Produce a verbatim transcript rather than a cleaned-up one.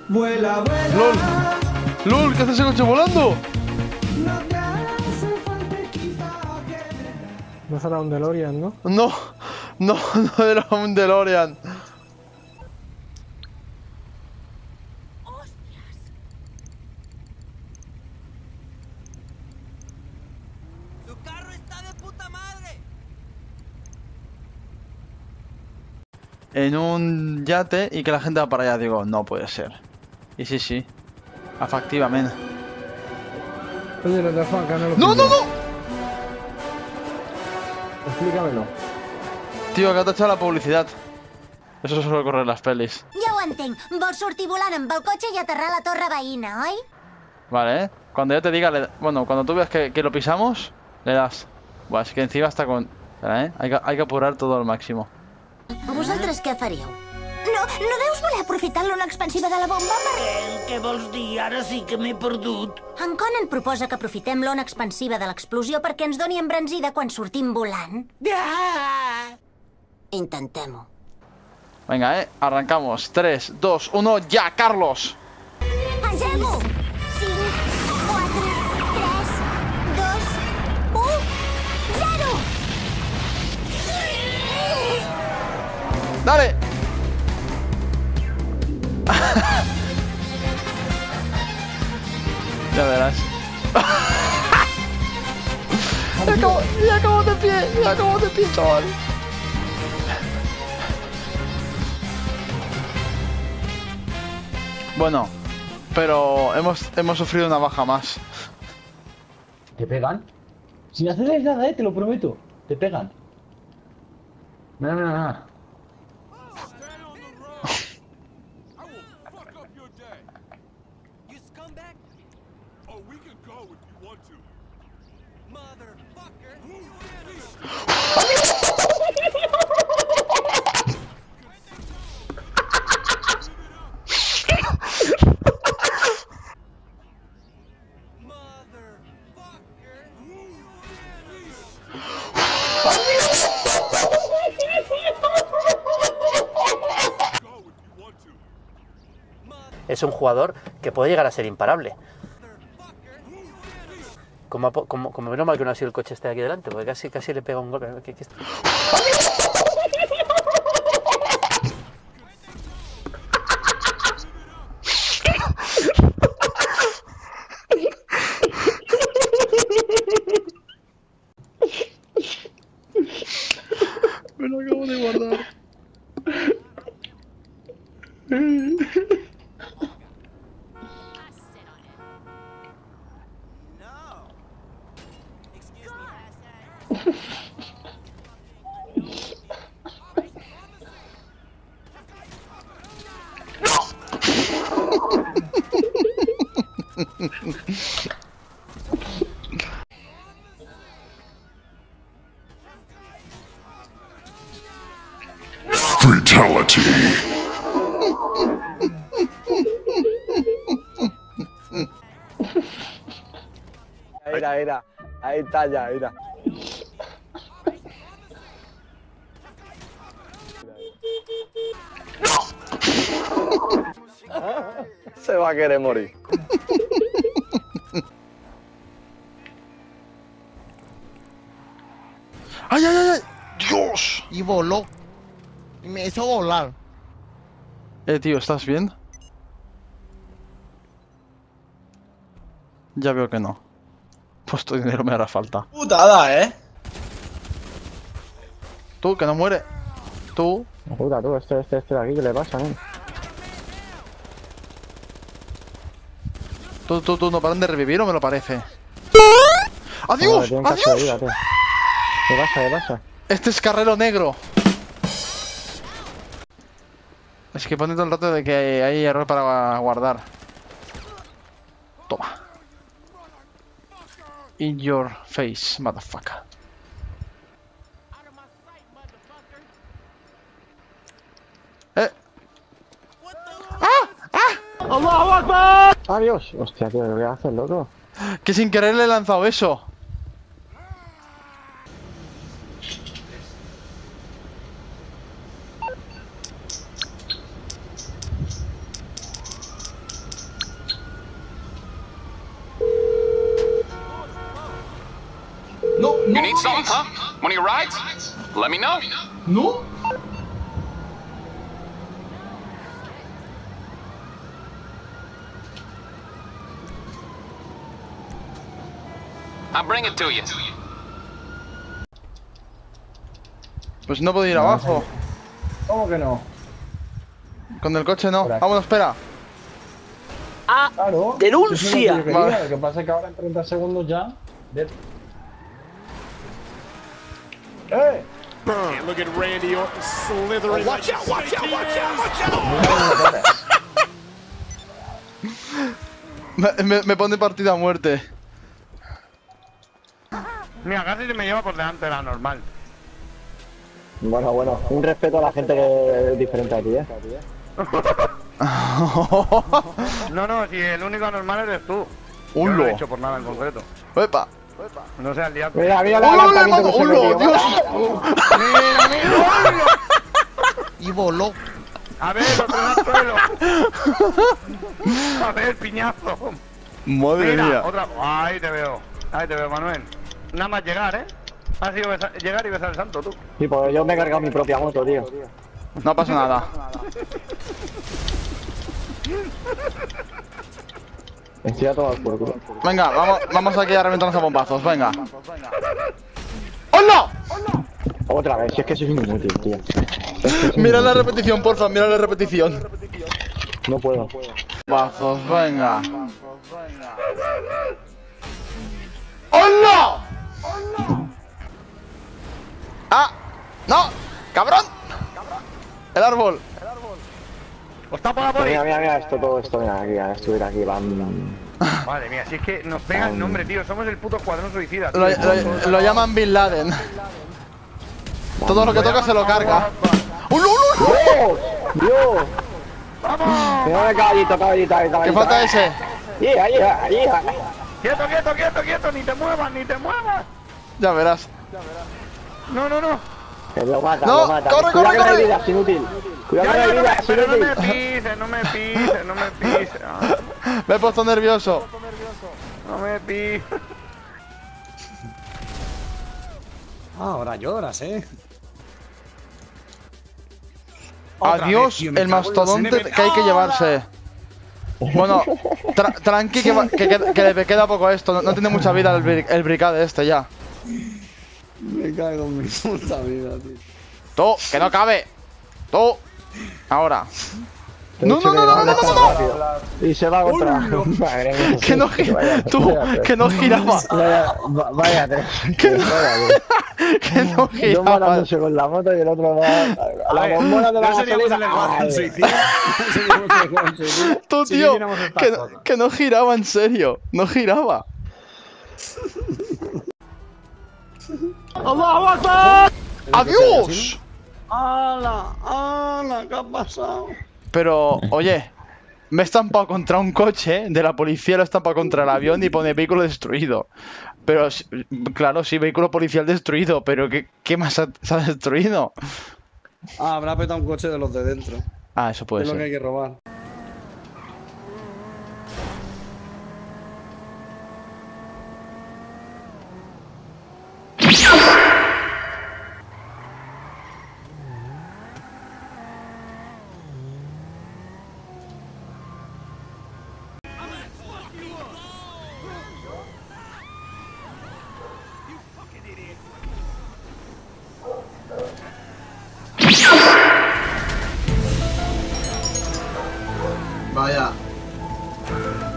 Vuela, vuela. ¡Lol! ¡Lol! ¿Qué hace ese coche volando? No te hace falta equipaje. No será un DeLorean, ¿no? No, no, no era un DeLorean. ¡Su carro está de puta madre! En un yate y que la gente va para allá. Digo, no puede ser. Y sí, sí. Efectivamente. Oye, lo dejo acá, no lo ¡No, no, pillo. no! Explícamelo. Tío, acá te ha echado la publicidad. Eso suele ocurrir en las pelis. Ja ho entenc. Vols sortir volant amb el cotxe i aterrar a la torre veïna, oi? Vale, ¿eh? Cuando yo te diga... Le... Bueno, cuando tú veas que, que lo pisamos, le das. Buah, es que encima está con... Espera, ¿eh? Hay que, hay que apurar todo al máximo. Vosaltres què faríeu? No, no deus voler aprofitar l'ona expansiva de la bomba per... Què, què vols dir? Ara sí que m'he perdut. En Conan proposa que aprofitem l'ona expansiva de l'explosió perquè ens doni embranzida quan sortim volant. Ah! Intentem-ho. Venga, ¿eh? Arrancamos. tres, dos, uno, ¡ya, Carlos! Engego! cinc, quatre, tres, dos, u, zero! ¡Dale! Ya verás. Ya acabo, ya acabo de pie, ya acabo de pie, chaval. Bueno, pero hemos, hemos sufrido una baja más. ¿Te pegan? Sin hacerles nada, eh, te lo prometo. Te pegan. Mira, mira, mira. You scumbag! Oh, we can go if you want to. Motherfucker! Es un jugador que puede llegar a ser imparable. Como, como, como menos mal que no ha sido el coche este de aquí delante, porque casi, casi le pega un golpe. ¿Qué, qué está? Me lo acabo de guardar. Fatality. Mira, mira. Ahí está ya, mira. Se va a querer morir. ¡Ay, ay, ay, ay! ¡Dios! Y voló. Y me hizo volar. Eh, tío, ¿estás bien? Ya veo que no. Pues tu dinero me hará falta. Putada, ¿eh? Tú, que no muere. Tú. Puta, tú, este, este, este de aquí, ¿qué le pasa, eh? Tú, tú, tú, ¿no paran de revivir o me lo parece? Joder, ¡Adiós! tiene cacho de ¡Adiós! vida, tío. ¿Qué pasa, qué pasa? Este es Carrero Negro. Es que pone todo el rato de que hay error para guardar. Toma. In your face, motherfucker. Eh. ¡Ah! ¡Ah! ¡Allahu Akbar! ¡Adiós! Hostia, tío, ¿qué haces, loco? Que sin querer le he lanzado eso. need something, huh? One of your rides? Let me know. ¿No? I'll bring it to you. Pues no puedo ir abajo. ¿Cómo que no? Con el coche no. Por aquí. Vámonos, espera. ¡Ah! Claro. ¡Denuncia! Eso es lo que yo Vale. quería. Lo que pasa es que ahora en treinta segundos ya. de- ¡Eh! Look at Randy Orton slithering. Watch out, watch out, watch out, watch out! Me, me, me pone partida a muerte. Mira, casi se me lleva por delante de la normal. Bueno, bueno, un respeto a la gente que es diferente a ti, ¿eh? No, no, si el único anormal eres tú. Yo no ¡Ulo! lo he hecho por nada en concreto. ¡Epa! No sea el día. Mira, mira el ¡Ulo, le adelantamiento mando! que se ¡Ulo! metió. ¡Dios! ¡Mira, mira! ¡Hola! Y voló. A ver, otro en el suelo. A ver, piñazo. ¡Madre Mira, mía! otra. Ahí te veo. Ahí te veo, Manuel. Nada más llegar, ¿eh? Ha sido besa- llegar y besar el santo, tú. Sí, pues yo me he cargado mi propia moto, tío. No pasa nada. Estoy a todo por culo. Venga, vamos, vamos aquí a reventarnos a bombazos, venga. ¡Hola! Otra vez, si es que soy un inútil, tío. Es que soy Mira la inútil. repetición, porfa, mira la repetición. No puedo. Bombazos, venga. ¡Hola! ¡Ah! ¡No! ¡Cabrón! El árbol. ¡Os tapo la Mira, poli! mira, mira, esto, todo esto, mira, aquí, a subir aquí, van... Madre mía, si es que nos pega el nombre, tío. Somos el puto escuadrón suicida. tío. Lo, lo- lo llaman Bin Laden. Todo lo que toca se lo carga. ¡Un ¡Uh, uh, uh! ¡Dios! ¡Dios! Mira el caballito, caballito, caballito. ¿Qué falta ese? ¡Hija, hija, hija! ¡Quieto, quieto, quieto, quieto! ¡Ni te muevas, ni te muevas! Ya verás. No, no, no. Que lo mata, No, lo mata. corre, Cuidado corre, que no hay corre. vidas, inútil. Cuidado Ya, que ya, no hay no me, vidas, pero no me inútil. pises, no me pises, no me pises. Ah, Me he puesto nervioso. no me pises. Ahora lloras, eh. Otra vez, Adiós, tío, me el cago en los mastodonte N B A. que hay que llevarse. Bueno, tra tranqui que, va- que, queda- que le queda poco a esto. No, no tiene mucha vida el, bri- el bricade este ya. Me cago en mi puta vida, tío. Tú, que no cabe. Tú. Ahora. Te he No, dicho no, no, que no, no, no, no, no. Y se va contra. Madre mía. Que no gira. Tú, que no giraba. Vaya, va- vaya tres. Que no- Vaya, Que no Dos giraba. matándose con la moto y el otro va a la bombona de la No seríamos el gasolina. escuadrón Ay. suicida. No seríamos el escuadrón suicida. Tú, Si tío. viviéramos estas Que no, cosas. que no giraba, en serio. No giraba. ¡Adiós! ¡Hala! ¡Hala! ¿Qué ha pasado? Pero, oye, me he estampado contra un coche de la policía, lo he estampado contra el avión y pone vehículo destruido. Pero, sí, claro, sí, vehículo policial destruido, pero ¿qué, qué más ha- se ha destruido? Ah, habrá petado un coche de los de dentro. Ah, eso puede es lo que hay ser. que robar. Vaya.